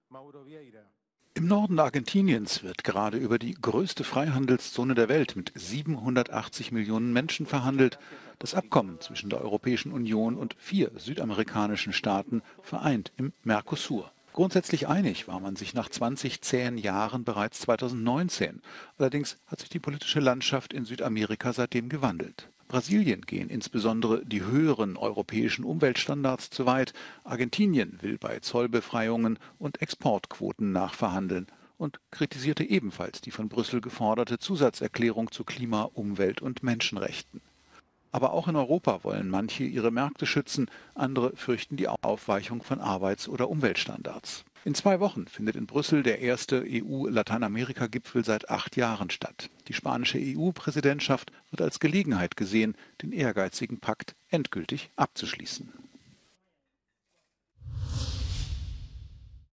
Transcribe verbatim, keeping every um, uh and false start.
Im Norden Argentiniens wird gerade über die größte Freihandelszone der Welt mit siebenhundertachtzig Millionen Menschen verhandelt. Das Abkommen zwischen der Europäischen Union und vier südamerikanischen Staaten vereint im Mercosur. Grundsätzlich einig war man sich nach zwanzig zähen Jahren bereits zweitausendneunzehn. Allerdings hat sich die politische Landschaft in Südamerika seitdem gewandelt. Brasilien gehen insbesondere die höheren europäischen Umweltstandards zu weit. Argentinien will bei Zollbefreiungen und Exportquoten nachverhandeln und kritisierte ebenfalls die von Brüssel geforderte Zusatzerklärung zu Klima, Umwelt und Menschenrechten. Aber auch in Europa wollen manche ihre Märkte schützen, andere fürchten die Aufweichung von Arbeits- oder Umweltstandards. In zwei Wochen findet in Brüssel der erste E U-Lateinamerika-Gipfel seit acht Jahren statt. Die spanische E U-Präsidentschaft wird als Gelegenheit gesehen, den ehrgeizigen Pakt endgültig abzuschließen.